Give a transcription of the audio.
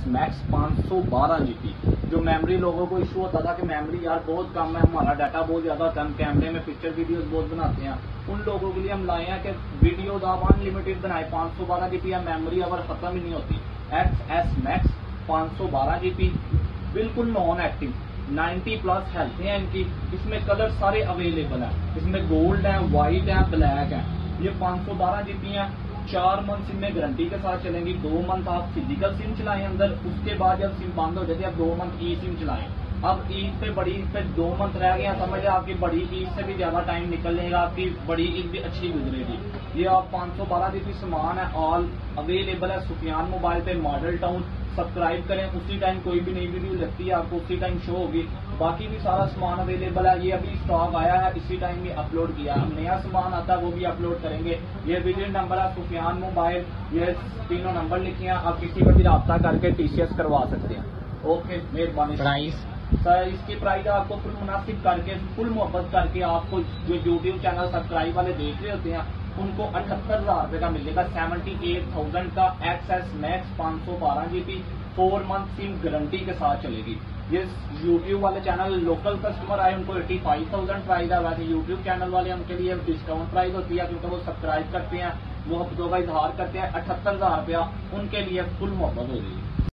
Max 512 GB। जो memory लोगों को इशू होता था कि मेमोरी यार बहुत कम है, हमारा डाटा बहुत ज्यादा होता है, हम कैमरे में पिक्चर वीडियोस बहुत बनाते हैं, उन लोगों के लिए हम लाए हैं कि वीडियोज आप अनलिमिटेड बनाए। 512 GB या मेमोरी अगर खत्म ही नहीं होती। XS मैक्स 512 GB, बिल्कुल नॉन एक्टिव, 90+ हेल्थ है इनकी। इसमें कलर सारे अवेलेबल है, इसमें गोल्ड है, व्हाइट है, ब्लैक है। ये 512 GB है। 4 मंथ सिम में गारंटी के साथ चलेंगी। 2 मंथ आप फिजिकल सिम चलाएं अंदर, उसके बाद जब सिम बंद हो जाती है आप 2 मंथ ई सिम चलाएं। अब ईद पे बड़ी ईद पे 2 मंथ रह गया, समझ आपकी बड़ी ईद से भी ज्यादा टाइम निकल जाएगा, आपकी बड़ी ईद भी अच्छी गुजरेगी। ये आप 512 GB सामान है, ऑल अवेलेबल है सुफियान मोबाइल पे, मॉडल टाउन। सब्सक्राइब करें, उसी टाइम कोई भी नई वीडियो लगती है आपको उसी टाइम शो होगी। बाकी भी सारा सामान अवेलेबल है। ये अभी स्टॉक आया है, इसी टाइम ही अपलोड किया है। नया सामान आता है वो भी अपलोड करेंगे। ये विजिट नंबर है सुफियान मोबाइल, ये तीनों नंबर लिखे हैं, आप किसी पर भी रब्ता करके TCS करवा सकते हैं। ओके, मेहरबानी। प्राइस सर इसकी प्राइस आपको फुल मुनासिब करके, फुल मोहब्बत करके, आपको जो यूट्यूब चैनल सब्सक्राइब वाले देख रहे होते हैं उनको 78,000 रुपए का मिलेगा। 78,000 का XS max 512 GB, 4 month SIM guarantee के साथ चलेगी। ये यूट्यूब वाले चैनल लोकल कस्टमर आए उनको 85,000 प्राइस है। वैसे यूट्यूब चैनल वाले उनके लिए डिस्काउंट प्राइस होती है, क्योंकि वो सब्सक्राइब करते हैं, वो हफ्तों का इजहार करते हैं। 78,000 रुपया उनके लिए फुल मोहब्बत हो गई।